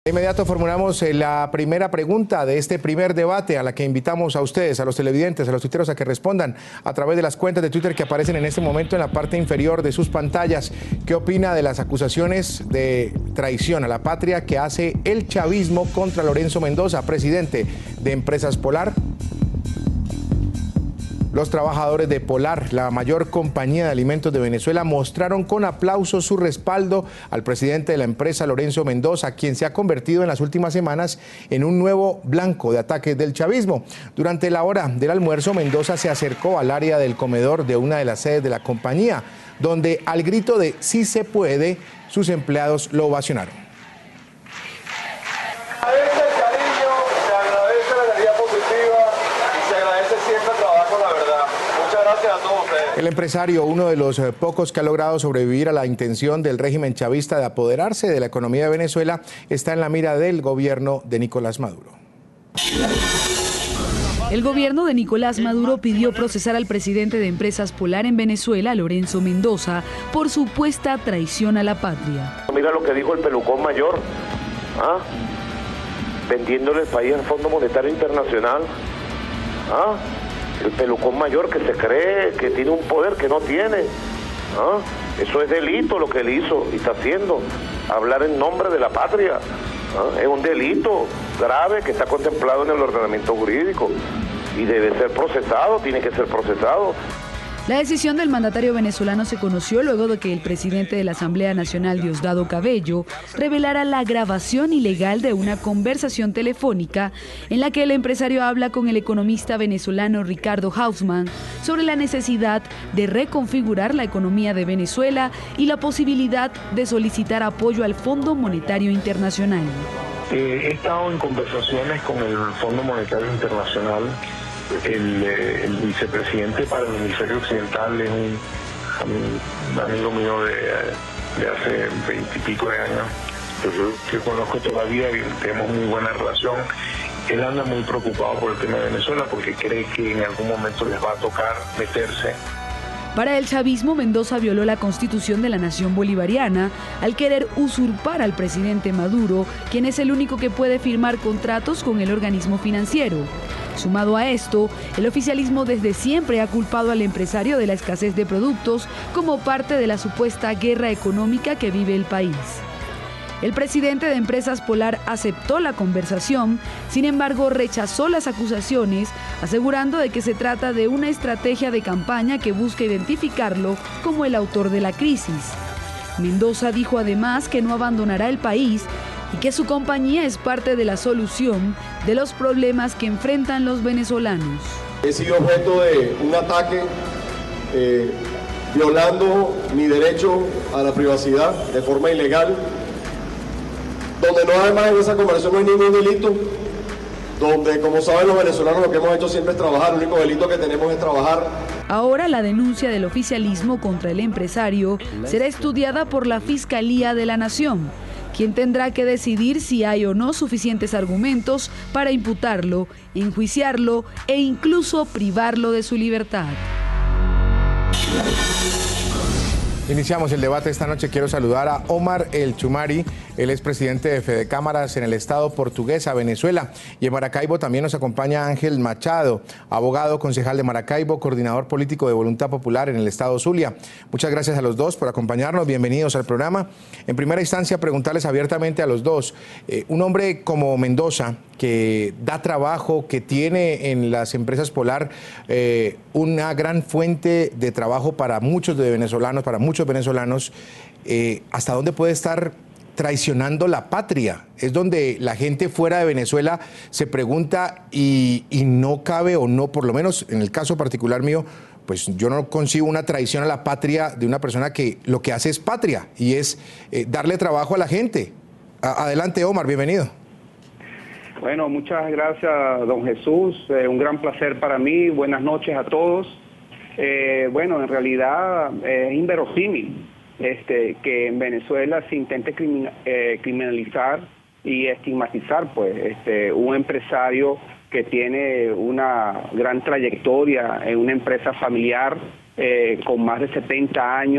De inmediato formulamos la primera pregunta de este primer debate a la que invitamos a ustedes, a los televidentes, a los tuiteros a que respondan a través de las cuentas de Twitter que aparecen en este momento en la parte inferior de sus pantallas. ¿Qué opina de las acusaciones de traición a la patria que hace el chavismo contra Lorenzo Mendoza, presidente de Empresas Polar? Los trabajadores de Polar, la mayor compañía de alimentos de Venezuela, mostraron con aplausos su respaldo al presidente de la empresa, Lorenzo Mendoza, quien se ha convertido en las últimas semanas en un nuevo blanco de ataques del chavismo. Durante la hora del almuerzo, Mendoza se acercó al área del comedor de una de las sedes de la compañía, donde al grito de "sí se puede", sus empleados lo ovacionaron. El empresario, uno de los pocos que ha logrado sobrevivir a la intención del régimen chavista de apoderarse de la economía de Venezuela, está en la mira del gobierno de Nicolás Maduro. El gobierno de Nicolás Maduro pidió procesar al presidente de Empresas Polar en Venezuela, Lorenzo Mendoza, por supuesta traición a la patria. Mira lo que dijo el pelucón mayor, vendiéndole el país al Fondo Monetario Internacional. El pelucón mayor que se cree que tiene un poder que no tiene. Eso es delito lo que él hizo y está haciendo. Hablar en nombre de la patria. Es un delito grave que está contemplado en el ordenamiento jurídico y debe ser procesado, tiene que ser procesado. La decisión del mandatario venezolano se conoció luego de que el presidente de la Asamblea Nacional, Diosdado Cabello, revelara la grabación ilegal de una conversación telefónica en la que el empresario habla con el economista venezolano Ricardo Hausmann sobre la necesidad de reconfigurar la economía de Venezuela y la posibilidad de solicitar apoyo al Fondo Monetario Internacional. He estado en conversaciones con el Fondo Monetario Internacional. El vicepresidente para el hemisferio occidental es un amigo mío de hace 20 y pico de años, que conozco todavía y tenemos muy buena relación. Él anda muy preocupado por el tema de Venezuela porque cree que en algún momento les va a tocar meterse. Para el chavismo, Mendoza violó la Constitución de la Nación Bolivariana al querer usurpar al presidente Maduro, quien es el único que puede firmar contratos con el organismo financiero. Sumado a esto, el oficialismo desde siempre ha culpado al empresario de la escasez de productos como parte de la supuesta guerra económica que vive el país. El presidente de Empresas Polar aceptó la conversación, sin embargo rechazó las acusaciones, asegurando de que se trata de una estrategia de campaña que busca identificarlo como el autor de la crisis. Mendoza dijo además que no abandonará el país y que su compañía es parte de la solución de los problemas que enfrentan los venezolanos. He sido objeto de un ataque violando mi derecho a la privacidad de forma ilegal, donde no, además en esa conversación no hay ningún delito, donde, como saben los venezolanos, lo que hemos hecho siempre es trabajar, el único delito que tenemos es trabajar. Ahora la denuncia del oficialismo contra el empresario será estudiada por la Fiscalía de la Nación, quien tendrá que decidir si hay o no suficientes argumentos para imputarlo, enjuiciarlo e incluso privarlo de su libertad. Iniciamos el debate esta noche. Quiero saludar a Omar El Chumari. Él es presidente de Fedecámaras en el Estado Portuguesa, Venezuela. Y en Maracaibo también nos acompaña Ángel Machado, abogado, concejal de Maracaibo, coordinador político de Voluntad Popular en el Estado Zulia. Muchas gracias a los dos por acompañarnos. Bienvenidos al programa. En primera instancia, preguntarles abiertamente a los dos. Un hombre como Mendoza, que da trabajo, que tiene en las empresas Polar una gran fuente de trabajo para muchos venezolanos, ¿hasta dónde puede estar traicionando la patria? Es donde la gente fuera de Venezuela se pregunta y no cabe, o no, por lo menos en el caso particular mío, pues yo no concibo una traición a la patria de una persona que lo que hace es patria y es darle trabajo a la gente. Adelante, Omar, bienvenido. Bueno, muchas gracias, don Jesús. Un gran placer para mí. Buenas noches a todos. Bueno, en realidad es inverosímil que en Venezuela se intente criminalizar y estigmatizar un empresario que tiene una gran trayectoria en una empresa familiar con más de 70 años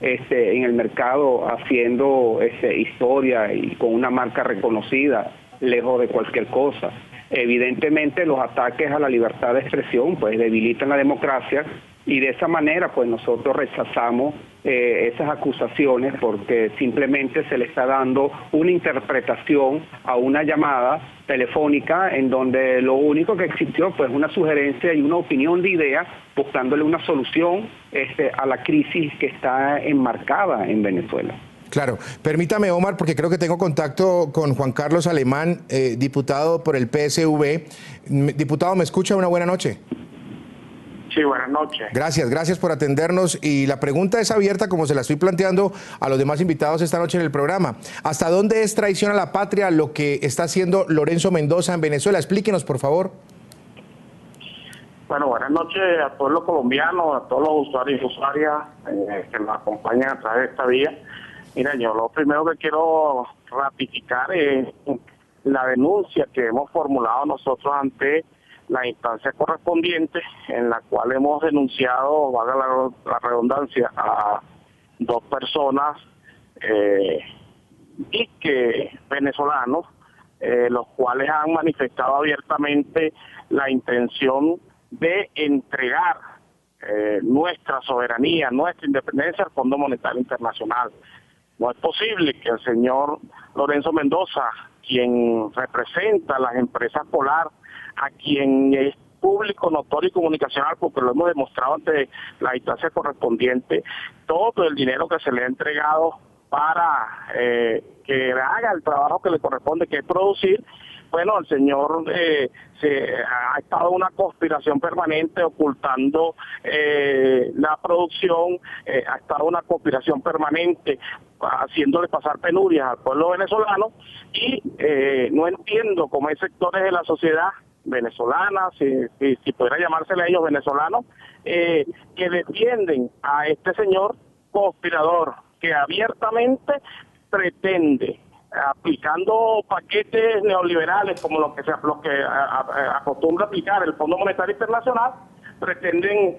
en el mercado haciendo historia y con una marca reconocida, lejos de cualquier cosa. Evidentemente los ataques a la libertad de expresión pues debilitan la democracia, y de esa manera pues nosotros rechazamos esas acusaciones, porque simplemente se le está dando una interpretación a una llamada telefónica en donde lo único que existió pues una sugerencia y una opinión de idea buscándole una solución a la crisis que está enmarcada en Venezuela. Claro, permítame, Omar, porque creo que tengo contacto con Juan Carlos Alemán, diputado por el PSV. Diputado, ¿me escucha? Una buena noche. Sí, buenas noches. Gracias por atendernos, y la pregunta es abierta como se la estoy planteando a los demás invitados esta noche en el programa. ¿Hasta dónde es traición a la patria lo que está haciendo Lorenzo Mendoza en Venezuela? Explíquenos, por favor. Bueno, buenas noches a todos los colombianos, a todos los usuarios y usuarias que nos acompañan a través de esta vía. Mira, yo lo primero que quiero ratificar es la denuncia que hemos formulado nosotros ante la instancia correspondiente, en la cual hemos denunciado, valga la redundancia, a 2 personas y que venezolanos, los cuales han manifestado abiertamente la intención de entregar nuestra soberanía, nuestra independencia al Fondo Monetario Internacional. No es posible que el señor Lorenzo Mendoza, quien representa a las empresas Polar, a quien es público, notorio y comunicacional, porque lo hemos demostrado ante la instancia correspondiente, todo el dinero que se le ha entregado para que haga el trabajo que le corresponde, que es producir. Bueno, el señor ha estado en una conspiración permanente ocultando la producción, ha estado en una conspiración permanente haciéndole pasar penurias al pueblo venezolano, y no entiendo cómo hay sectores de la sociedad venezolana, si pudiera llamársele a ellos venezolanos, que defienden a este señor conspirador que abiertamente pretende, aplicando paquetes neoliberales como los que acostumbra aplicar el Fondo Monetario Internacional, pretenden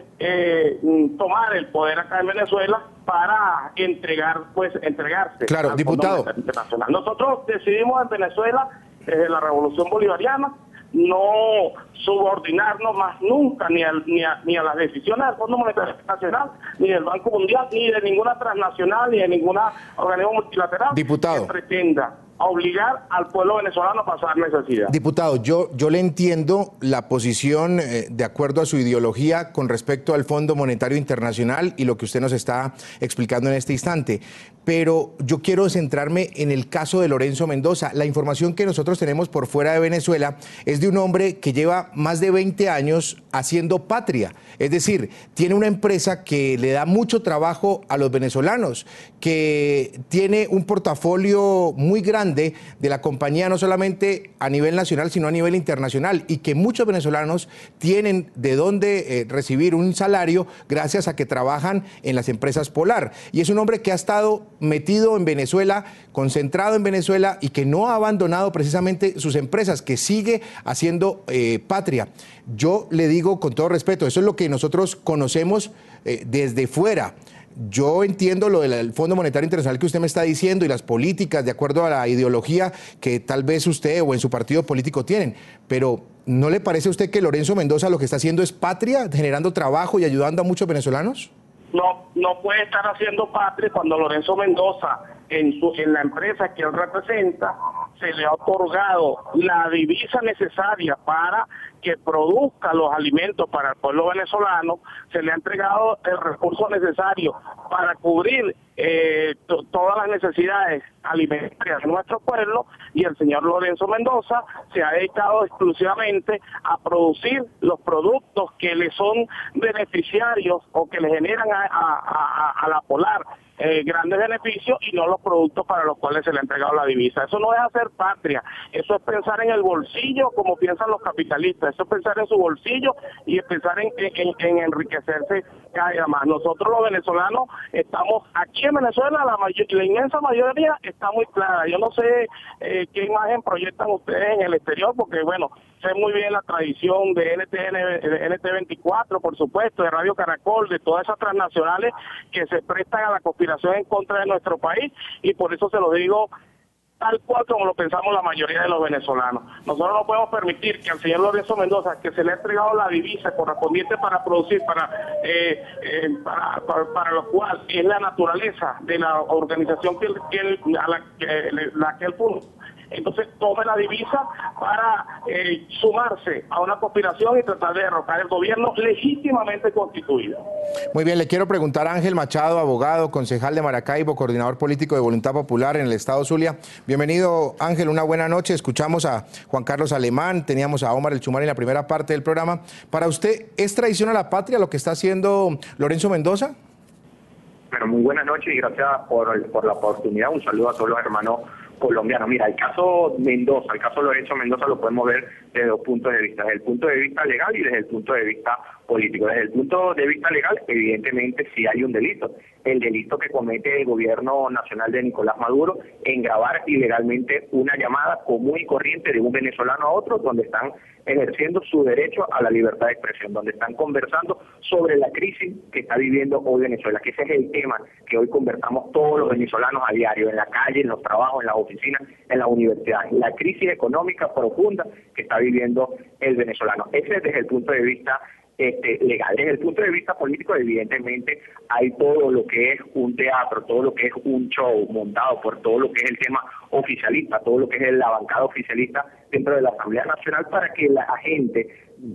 tomar el poder acá en Venezuela para entregarse. Claro, al diputado. Fondo Monetario Internacional. Nosotros decidimos en Venezuela, desde la Revolución Bolivariana, no subordinarnos más nunca ni a las decisiones del Fondo Monetario Internacional, ni del Banco Mundial, ni de ninguna transnacional, ni de ninguna organismo multilateral, diputado, que pretenda obligar al pueblo venezolano a pasar necesidad. Diputado, yo le entiendo la posición de acuerdo a su ideología con respecto al Fondo Monetario Internacional y lo que usted nos está explicando en este instante, pero yo quiero centrarme en el caso de Lorenzo Mendoza. La información que nosotros tenemos por fuera de Venezuela es de un hombre que lleva más de 20 años haciendo patria, es decir, tiene una empresa que le da mucho trabajo a los venezolanos, que tiene un portafolio muy grande de la compañía, no solamente a nivel nacional, sino a nivel internacional, y que muchos venezolanos tienen de dónde recibir un salario gracias a que trabajan en las empresas Polar. Y es un hombre que ha estado metido en Venezuela, concentrado en Venezuela, y que no ha abandonado precisamente sus empresas, que sigue haciendo patria. Yo le digo con todo respeto, eso es lo que nosotros conocemos desde fuera. Yo entiendo lo del Fondo Monetario Internacional que usted me está diciendo y las políticas de acuerdo a la ideología que tal vez usted o en su partido político tienen, pero ¿no le parece a usted que Lorenzo Mendoza lo que está haciendo es patria, generando trabajo y ayudando a muchos venezolanos? No puede estar haciendo patria cuando Lorenzo Mendoza, en la empresa que él representa, se le ha otorgado la divisa necesaria para que produzca los alimentos para el pueblo venezolano, se le ha entregado el recurso necesario para cubrir todas las necesidades alimentarias de nuestro pueblo, y el señor Lorenzo Mendoza se ha dedicado exclusivamente a producir los productos que le son beneficiarios o que le generan a la Polar grandes beneficios, y no los productos para los cuales se le ha entregado la divisa. Eso no es hacer patria, eso es pensar en el bolsillo como piensan los capitalistas, eso es pensar en su bolsillo y es pensar en enriquecerse cada día más. Nosotros los venezolanos estamos aquí aquí en Venezuela la inmensa mayoría está muy clara. Yo no sé qué imagen proyectan ustedes en el exterior, porque bueno, sé muy bien la tradición de NT24, por supuesto, de Radio Caracol, de todas esas transnacionales que se prestan a la conspiración en contra de nuestro país, y por eso se lo digo tal cual como lo pensamos la mayoría de los venezolanos. Nosotros no podemos permitir que al señor Lorenzo Mendoza, que se le ha entregado la divisa correspondiente para producir, para lo cual es la naturaleza de la organización a la que él fundó, entonces tome la divisa para sumarse a una conspiración y tratar de derrocar el gobierno legítimamente constituido. Muy bien, le quiero preguntar a Ángel Machado, abogado, concejal de Maracaibo, coordinador político de Voluntad Popular en el estado Zulia. Bienvenido, Ángel, una buena noche. Escuchamos a Juan Carlos Alemán, teníamos a Omar el Chumari en la primera parte del programa. Para usted, ¿es traición a la patria lo que está haciendo Lorenzo Mendoza? Bueno, muy buenas noches y gracias por la oportunidad. Un saludo a todos los hermanos colombianos. Mira, el caso Mendoza, el caso Lorenzo Mendoza lo podemos ver desde dos puntos de vista, desde el punto de vista legal y desde el punto de vista político. Desde el punto de vista legal, evidentemente sí hay un delito, el delito que comete el gobierno nacional de Nicolás Maduro en grabar ilegalmente una llamada común y corriente de un venezolano a otro, donde están ejerciendo su derecho a la libertad de expresión, donde están conversando sobre la crisis que está viviendo hoy Venezuela, que ese es el tema que hoy conversamos todos los venezolanos a diario, en la calle, en los trabajos, en las oficinas, en las universidades, la crisis económica profunda que está viviendo el venezolano. Ese es desde el punto de vista legal. Desde el punto de vista político, evidentemente, hay todo lo que es un teatro, todo lo que es un show montado por todo lo que es el tema oficialista, todo lo que es la bancada oficialista dentro de la Asamblea Nacional, para que la gente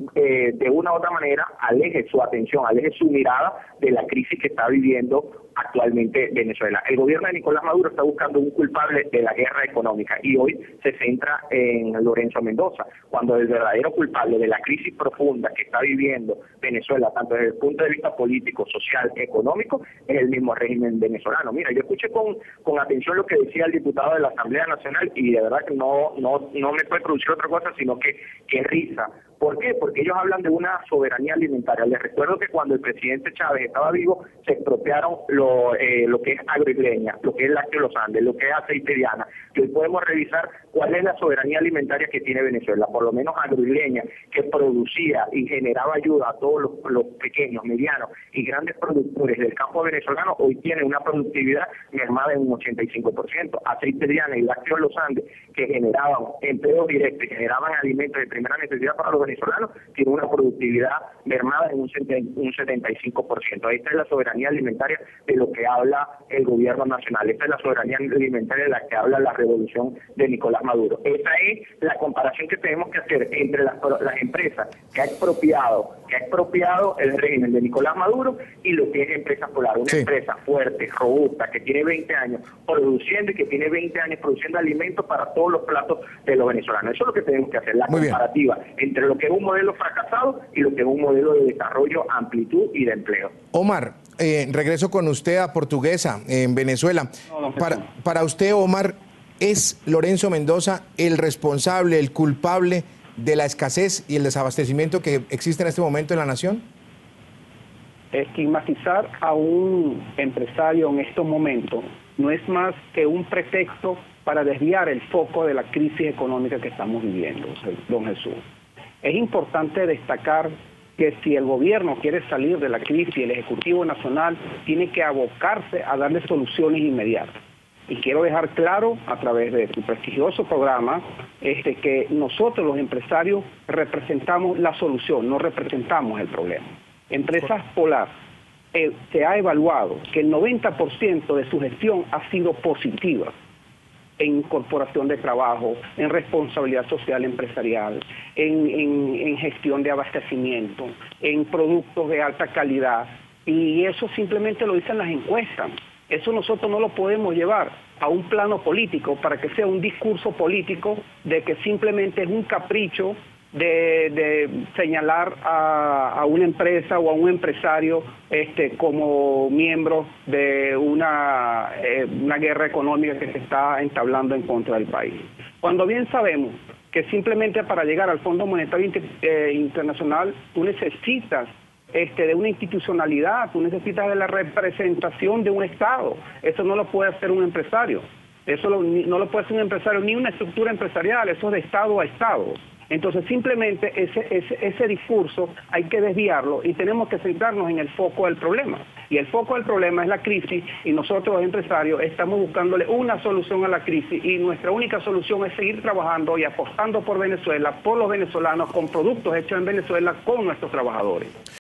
de una u otra manera aleje su atención, aleje su mirada de la crisis que está viviendo actualmente Venezuela. El gobierno de Nicolás Maduro está buscando un culpable de la guerra económica y hoy se centra en Lorenzo Mendoza, cuando el verdadero culpable de la crisis profunda que está viviendo Venezuela, tanto desde el punto de vista político, social, económico, es el mismo régimen venezolano. Mira, yo escuché con atención lo que decía el diputado de la Asamblea Nacional y de verdad que no me puede producir otra cosa sino que risa. ¿Por qué? Porque ellos hablan de una soberanía alimentaria. Les recuerdo que cuando el presidente Chávez estaba vivo, se expropiaron lo que es agroigleña, lo que es lácteo Los Andes, lo que es aceite Diana. Y hoy podemos revisar cuál es la soberanía alimentaria que tiene Venezuela. Por lo menos agroigleña, que producía y generaba ayuda a todos los pequeños, medianos y grandes productores del campo venezolano, hoy tiene una productividad mermada en un 85%. Aceite Diana y lácteo Los Andes, que generaban empleos directos y generaban alimentos de primera necesidad para los venezolanos, tiene una productividad mermada en un 75%. Esta es la soberanía alimentaria de lo que habla el gobierno nacional. Esta es la soberanía alimentaria de la que habla la revolución de Nicolás Maduro. Esa es la comparación que tenemos que hacer entre las empresas que ha expropiado el régimen de Nicolás Maduro y lo que es Empresa Polar, una empresa fuerte, robusta, que tiene 20 años produciendo y que tiene 20 años produciendo alimentos para todos los platos de los venezolanos. Eso es lo que tenemos que hacer, la comparativa entre lo que es un modelo fracasado y lo que es un modelo de desarrollo, amplitud y de empleo. Omar, regreso con usted a Portuguesa, en Venezuela. Para usted, Omar, ¿es Lorenzo Mendoza el responsable, el culpable de la escasez y el desabastecimiento que existe en este momento en la nación? Estigmatizar a un empresario en estos momentos no es más que un pretexto para desviar el foco de la crisis económica que estamos viviendo, don Jesús. Es importante destacar que si el gobierno quiere salir de la crisis, el Ejecutivo Nacional tiene que abocarse a darle soluciones inmediatas. Y quiero dejar claro, a través de tu prestigioso programa, que nosotros los empresarios representamos la solución, no representamos el problema. Empresas Polar, se ha evaluado que el 90% de su gestión ha sido positiva en incorporación de trabajo, en responsabilidad social empresarial, en gestión de abastecimiento, en productos de alta calidad. Y eso simplemente lo dicen las encuestas. Eso nosotros no lo podemos llevar a un plano político para que sea un discurso político de que simplemente es un capricho de señalar a una empresa o a un empresario como miembro de una guerra económica que se está entablando en contra del país. Cuando bien sabemos que simplemente para llegar al Fondo Monetario Internacional tú necesitas de una institucionalidad, tú necesitas de la representación de un Estado. Eso no lo puede hacer un empresario. Eso no lo puede hacer un empresario ni una estructura empresarial, eso es de Estado a Estado. Entonces simplemente ese discurso hay que desviarlo y tenemos que centrarnos en el foco del problema. Y el foco del problema es la crisis y nosotros los empresarios estamos buscándole una solución a la crisis y nuestra única solución es seguir trabajando y apostando por Venezuela, por los venezolanos, con productos hechos en Venezuela, con nuestros trabajadores.